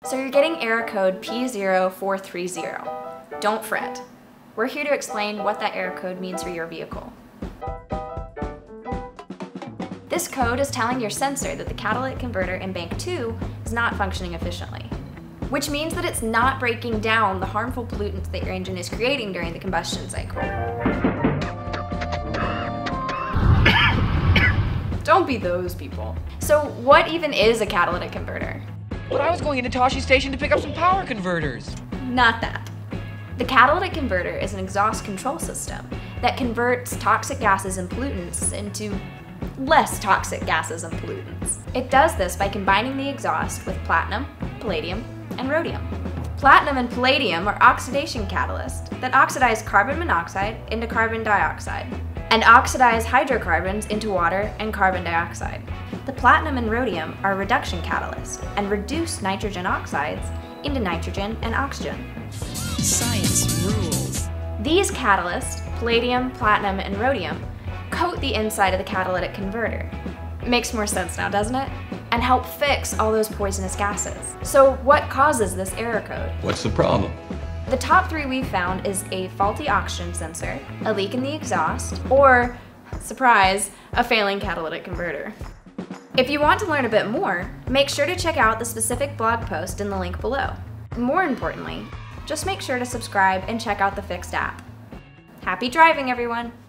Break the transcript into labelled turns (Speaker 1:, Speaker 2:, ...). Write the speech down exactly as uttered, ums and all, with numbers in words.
Speaker 1: So you're getting error code P zero four three zero. Don't fret. We're here to explain what that error code means for your vehicle. This code is telling your sensor that the catalytic converter in bank two is not functioning efficiently, which means that it's not breaking down the harmful pollutants that your engine is creating during the combustion cycle. Don't be those people. So what even is a catalytic converter?
Speaker 2: But I was going into Toshi Station to pick up some power converters.
Speaker 1: Not that. The catalytic converter is an exhaust control system that converts toxic gases and pollutants into less toxic gases and pollutants. It does this by combining the exhaust with platinum, palladium, and rhodium. Platinum and palladium are oxidation catalysts that oxidize carbon monoxide into carbon dioxide and oxidize hydrocarbons into water and carbon dioxide. The platinum and rhodium are reduction catalysts and reduce nitrogen oxides into nitrogen and oxygen.
Speaker 3: Science rules.
Speaker 1: These catalysts, palladium, platinum, and rhodium, coat the inside of the catalytic converter. Makes more sense now, doesn't it? And help fix all those poisonous gases. So what causes this error code?
Speaker 4: What's the problem?
Speaker 1: The top three we've found is a faulty oxygen sensor, a leak in the exhaust, or, surprise, a failing catalytic converter. If you want to learn a bit more, make sure to check out the specific blog post in the link below. More importantly, just make sure to subscribe and check out the fixed app. Happy driving, everyone!